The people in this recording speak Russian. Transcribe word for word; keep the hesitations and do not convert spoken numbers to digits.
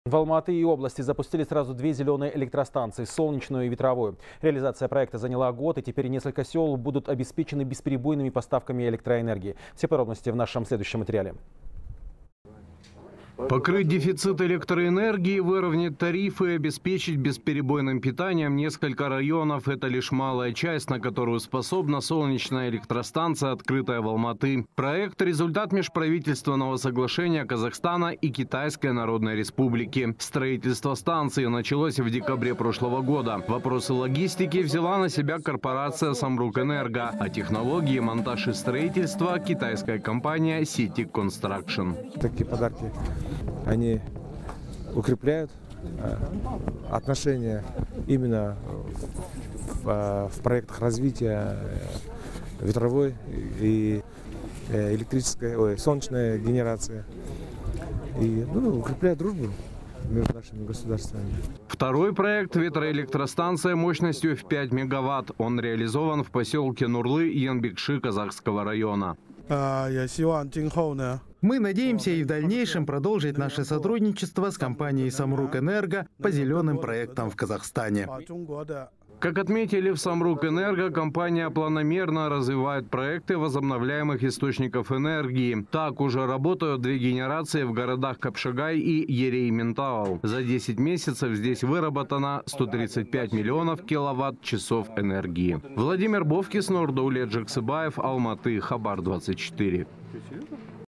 В Алматы и области запустили сразу две зеленые электростанции – солнечную и ветровую. Реализация проекта заняла год, и теперь несколько сел будут обеспечены бесперебойными поставками электроэнергии. Все подробности в нашем следующем материале. Покрыть дефицит электроэнергии, выровнять тарифы и обеспечить бесперебойным питанием несколько районов – это лишь малая часть, на которую способна солнечная электростанция, открытая в Алматы. Проект – результат межправительственного соглашения Казахстана и Китайской Народной Республики. Строительство станции началось в декабре прошлого года. Вопросы логистики взяла на себя корпорация «Самрук-Энерго», а технологии, монтаж и строительство – китайская компания «Сити Construction». Такие подарки, они укрепляют отношения именно в, в проектах развития ветровой и электрической, ой, солнечной генерации. И ну, укрепляет дружбу между нашими государствами. Второй проект – ветроэлектростанция мощностью в пять мегаватт. Он реализован в поселке Нурлы Янбекши Казахского района. Мы надеемся и в дальнейшем продолжить наше сотрудничество с компанией «Самрук-Энерго» по зеленым проектам в Казахстане. Как отметили в «Самрук-Энерго», компания планомерно развивает проекты возобновляемых источников энергии. Так уже работают две генерации в городах Капшагай и Ерейментау. За десять месяцев здесь выработано сто тридцать пять миллионов киловатт-часов энергии. Владимир Бовкис, Нурдаулет Жаксыбаев, Алматы, Хабар двадцать четыре.